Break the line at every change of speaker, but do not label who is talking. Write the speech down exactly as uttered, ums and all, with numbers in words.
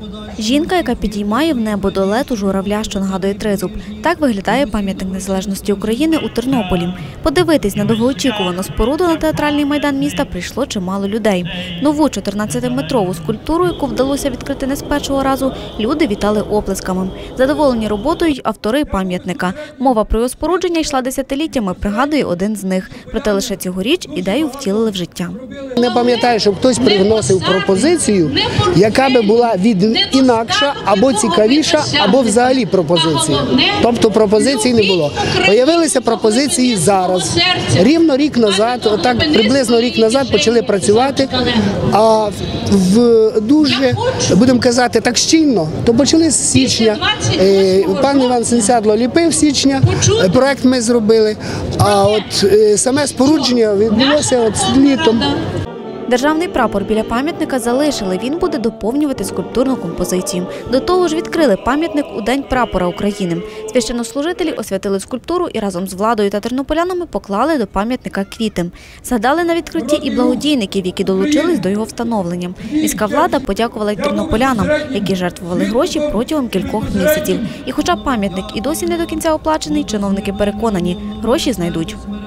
Жінка, яка підіймає в небо до лету журавля, що нагадує тризуб. Так виглядає пам'ятник незалежності України у Тернополі. Подивитись на довгоочікувану споруду на театральний майдан міста прийшло чимало людей. Нову чотирнадцятиметрову скульптуру, яку вдалося відкрити не з першого разу, люди вітали оплесками. Задоволені роботою й автори пам'ятника. Мова про його спорудження йшла десятиліттями, пригадує один з них. Проте лише цьогоріч ідею втілили в життя.
Не пам'ятаю, щоб хтось привносив пропозицію, яка би була від інакша, або цікавіша, або взагалі пропозиція. Тобто пропозицій не було. Появилися пропозиції зараз. Рівно рік назад, отак приблизно рік назад почали працювати, а в дуже, будемо казати, так щільно, то почали з січня. Пан Іван Сенсядло ліпив січня, проект ми зробили, а от саме спорудження відбулося от літом.
Державний прапор біля пам'ятника залишили, він буде доповнювати скульптурну композицію. До того ж відкрили пам'ятник у День прапора України. Священнослужителі освятили скульптуру і разом з владою та тернополянами поклали до пам'ятника квіти. Згадали на відкритті і благодійників, які долучились до його встановлення. Міська влада подякувала й тернополянам, які жертвували гроші протягом кількох місяців. І хоча пам'ятник і досі не до кінця оплачений, чиновники переконані – гроші знайдуть.